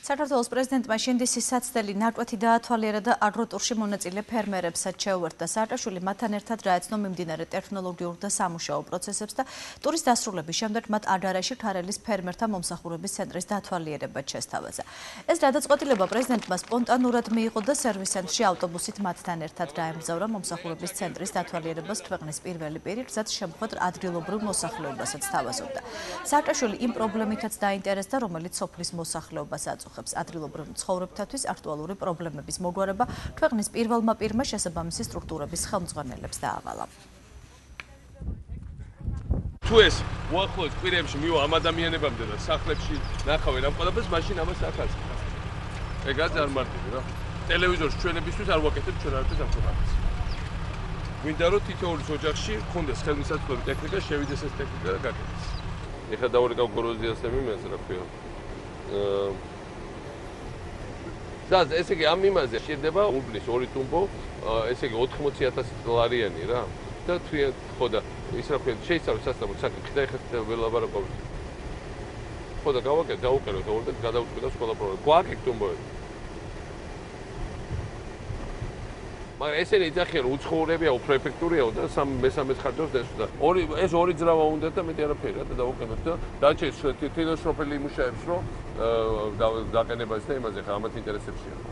საქართველოს პრეზიდენტმა შინდისის საცდელი ნაკვეთი დაათვალიერა და აგროტურში მონაწილე ფერმერებსაც შეუერთდა. სააკაშვილი მათთან ერთად რაეცნო მიმდინარე ტექნოლოგიურ და სამუშაო პროცესებს და ტურის დასრულების შემდეგ მათ აგარაში ქარელის ფერმერთა მომსახურების ცენტრის დაათვალიერებაც შესთავაზა. ეს გადაწყვეტილება პრეზიდენტმა სპონტანურად მიიღო და სერვის ცენტრში ავტობუსით მათთან ერთად გაემგზავრა მომსახურების ცენტრის დაათვალიერებას ქვეყნის პირველი პირი, რაც შემხვედრ ადგილობრივ მოსახლეობასაც თავაზობდა. სააკაშვილი იმ პრობლემითაც დაინტერესდა, რომელიც სოფლის მოსახლეობას აწუხებს. ადგილობრივ მცხოვრებთათვის აქტუალური პრობლემების მოგვარება ქვეყნის პირველმა პირმა შესაბამისი სტრუქტურების ხელმძღვანელებს დაავალა. თუ ეს უახლოეს კვირებში მივა ამ ადამიანებამდე და სახლებში ნახავენ ამ ყველაფერს, მაშინ ამას აქ აწიხავს. ეგაც არ მარტივი რა. ტელევიზორში ჩვენებისთვის არ ვაკეთებ ჩვენ არაფერს ამ ყველაფერს. გვინდა რომ თითოეულის ოჯახში ქონდეს ხელმისაწვდომი ტექნიკა, შევიდეს ეს ტექნიკა და გაკეთდეს. ეხლა დავურეკავ გოროზიასები მეც რა ქვია. ესე იგი ამ იმაზე შეიძლება უბნის 2 ტუმბო, ესე იგი 80,000 დოლარიანი რა. და თქვენ ხო და ის რა ქვია შეიძლება სასწრაფო საკითხი და ეხლა ველაპარაკობთ. ხო და დავუკეროთ ორ და გადავწყვიტოთ ყველა პრობლემა. გვაქვს ტუმბოები. მაგრამ ესენი იძახიან რომ უცხოურებია, უფრო ეფექტურიაო და მესამეც ხარჯავს და ეს ორი ძრავა უნდა და მეტი არაფერი რა და დავუკენოთ და დაჩეს თვითონ სოფელი იმუშაებს რომ დაყენებას და იმაზე ხა ამათ ინტერესებშია.